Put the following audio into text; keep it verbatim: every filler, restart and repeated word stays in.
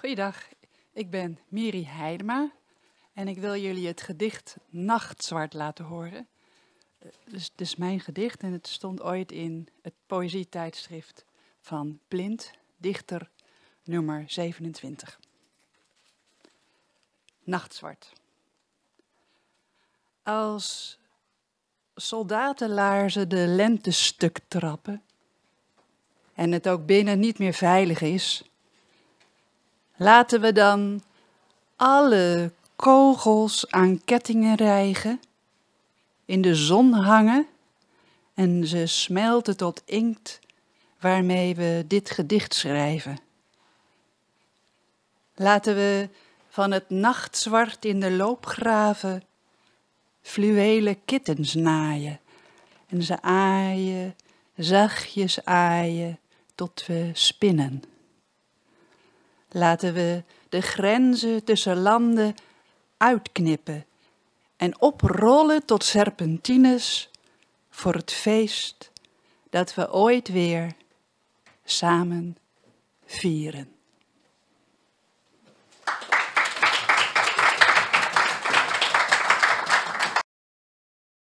Goeiedag, ik ben Miri Heidema en ik wil jullie het gedicht Nachtzwart laten horen. Dus het is mijn gedicht en het stond ooit in het poëzietijdschrift van Blind, dichter nummer zevenentwintig. Nachtzwart. Als soldatenlaarzen de lente stuk trappen en het ook binnen niet meer veilig is, laten we dan alle kogels aan kettingen rijgen, in de zon hangen en ze smelten tot inkt waarmee we dit gedicht schrijven. Laten we van het nachtzwart in de loopgraven fluwelen kittens naaien en ze aaien, zachtjes aaien tot we spinnen. Laten we de grenzen tussen landen uitknippen en oprollen tot serpentines voor het feest dat we ooit weer samen vieren.